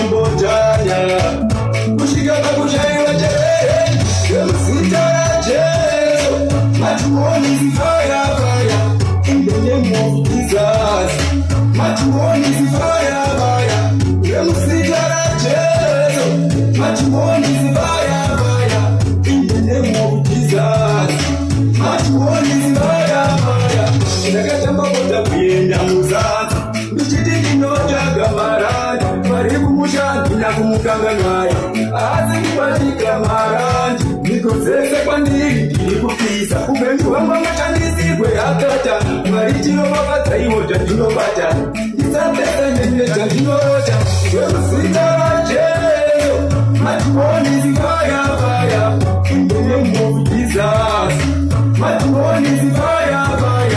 mambotanya kusvika pakushaiwa cherere yemuzita rajesu matuoni fire fire in the name of Jesus matuoni fire fire yemuzita rajesu matuoni fire fire in the name of Jesus matuoni fire fire ndakatamba kota kuenda muzaza ndichiti ndinotsvaga marandi vari kumushandi nakumukanganwayo asi kubatika marandi niko dzese kwandiri ndiri kupisa upenyu hwangu mashandisirwe akata mwari tinovavadzaiwo zvandinobata ndisapesa nene zvandinota wemuzita rajesu matuoni fire fire in the name of Jesus matuoni fire